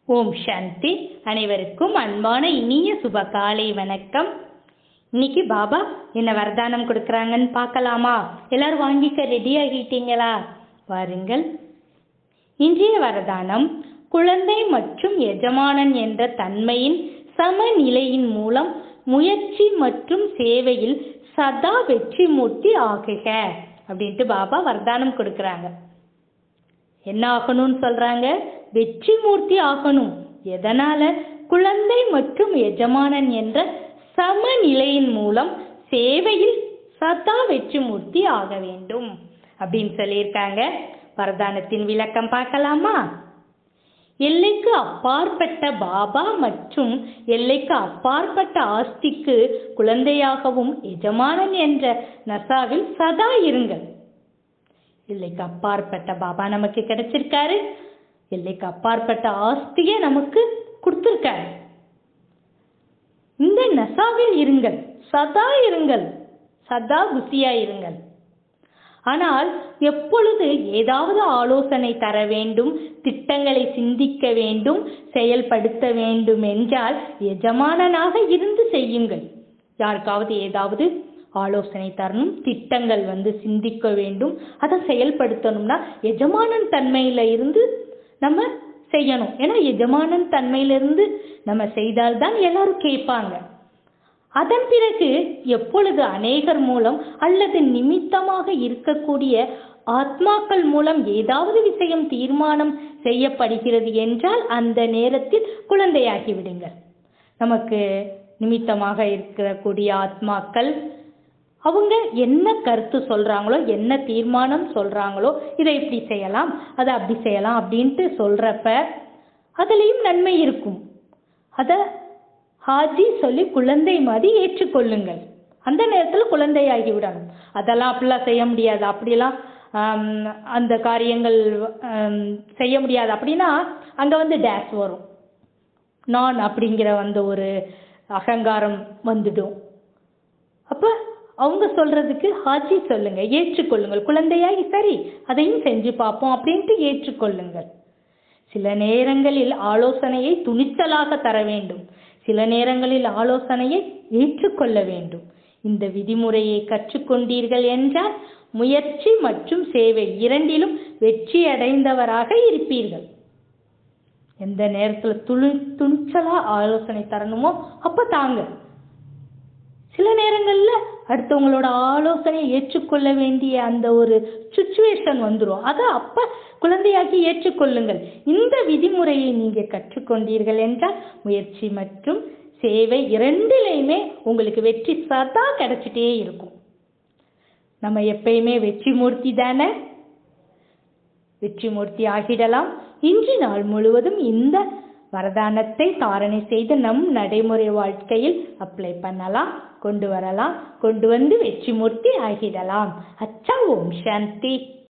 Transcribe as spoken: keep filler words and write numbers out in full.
ஓம் சாந்தி. அனைவருக்கும் அன்பான இனிய சுப காலை வணக்கம். இன்னைக்கு பாபா என்ன வரதானம் கொடுக்குறாங்கன்னு பார்க்கலாமா? எல்லாரும் வாங்கிக்க ரெடி ஆகிட்டீங்களா? வாருங்கள். இன்றைய வரதானம் குழந்தை மற்றும் எஜமானன் என்ற தன்மையின் சமநிலையின் மூலம் முயற்சி மற்றும் சேவையில் சதா வெற்றி மூர்த்தி ஆகுக அப்படின்ட்டு பாபா வரதானம் கொடுக்குறாங்க. என்ன ஆகணும்னு சொல்றாங்க? வெற்றி மூர்த்தி ஆகணும். எதனால? குழந்தை மற்றும் எஜமானன் என்ற சமநிலையின் மூலம் சேவையில் சதா வெற்றி மூர்த்தி ஆக வேண்டும் அப்படின்னு சொல்லியிருக்காங்க. வரதானத்தின் விளக்கம் பார்க்கலாமா? எல்லைக்கு அப்பாற்பட்ட பாபா மற்றும் எல்லைக்கு அப்பாற்பட்ட ஆஸ்திக்கு குழந்தையாகவும் எஜமானன் என்ற நசாவில் சதா இருங்கள். எல்லைக்கு அப்பாற்பட்ட பாபா நமக்கு கிடைச்சிருக்காரு. எல்லைக்கு அப்பாற்பட்ட ஆஸ்தியை நமக்கு கொடுத்திருக்காரு. இந்த நசாவில் இருங்கள், சதா இருங்கள், சதா குசியா இருங்கள். ஆனால் எப்பொழுது ஏதாவது ஆலோசனை தர வேண்டும், திட்டங்களை சிந்திக்க வேண்டும், செயல்படுத்த வேண்டும் என்றால் எஜமானனாக இருந்து செய்யுங்கள். யாருக்காவது ஏதாவது ஆலோசனை தரணும், திட்டங்கள் வந்து சிந்திக்க வேண்டும், அதை செயல்படுத்தணும்னா எஜமானன் தன்மையில இருந்து நம்ம செய்யணும். ஏன்னா எஜமானன் தன்மையிலிருந்து நம்ம செய்தால்தான் எல்லாரும் கேட்பாங்க. அதன் பிறகு எப்பொழுது அநேகர் மூலம் அல்லது நிமித்தமாக இருக்கக்கூடிய ஆத்மாக்கள் மூலம் ஏதாவது விஷயம் தீர்மானம் செய்யப்படுகிறது என்றால் அந்த நேரத்தில் குழந்தையாகி விடுங்கள். நமக்கு நிமித்தமாக இருக்கக்கூடிய ஆத்மாக்கள் அவங்க என்ன கருத்து சொல்றாங்களோ, என்ன தீர்மானம் சொல்றாங்களோ, இதை இப்படி செய்யலாம், அதை அப்படி செய்யலாம் அப்படின்ட்டு சொல்றப்ப அதுலேயும் நன்மை இருக்கும். அதை ஹாஜி சொல்லி குழந்தை மாதிரி ஏற்றுக்கொள்ளுங்கள். அந்த நேரத்தில் குழந்தையாகி விடணும். அதெல்லாம் அப்படிலாம் செய்ய முடியாது, அப்படிலாம் அந்த காரியங்கள் செய்ய முடியாது அப்படின்னா அங்கே வந்து டேஸ் வரும். நான் அப்படிங்கிற வந்து ஒரு அகங்காரம் வந்துடும். அப்போ அவங்க சொல்றதுக்கு ஹாஜி சொல்லுங்க, ஏற்றுக்கொள்ளுங்கள். குழந்தையாகி சரி அதையும் செஞ்சு பார்ப்போம் அப்படின்ட்டு ஏற்றுக்கொள்ளுங்கள். சில நேரங்களில் ஆலோசனையை துணிச்சலாக தர வேண்டும், சில நேரங்களில் ஆலோசனையை ஏற்றுக்கொள்ள வேண்டும். இந்த விதிமுறையை கற்றுக்கொண்டீர்கள் என்றால் முயற்சி மற்றும் சேவை இரண்டிலும் வெற்றி அடைந்தவராக இருப்பீர்கள். எந்த நேரத்தில் துணி துணிச்சலா ஆலோசனை தரணுமோ அப்ப தாங்க. சில நேரங்கள்ல அடுத்தவங்களோட ஆலோசனையை ஏற்றுக்கொள்ள வேண்டிய அந்த ஒரு சுச்சுவேஷன் வந்துடும். அதை அப்ப குழந்தையாக்கி ஏற்றுக்கொள்ளுங்கள். இந்த விதிமுறையை நீங்க கற்றுக்கொண்டீர்கள் என்றால் முயற்சி மற்றும் சேவை இரண்டிலையுமே உங்களுக்கு வெற்றி சதா கிடைச்சிட்டே இருக்கும். நம்ம எப்பயுமே வெற்றி மூர்த்தி தானே, வெற்றி மூர்த்தி ஆகிடலாம். இன்று நாள் முழுவதும் இந்த வரதானத்தை தாரணை செய்து நம் நடைமுறை வாழ்க்கையில் அப்ளை பண்ணலாம், கொண்டு வரலாம், கொண்டு வந்து வெற்றி மூர்த்தி ஆகிடலாம். அச்சா. ஓம் சாந்தி.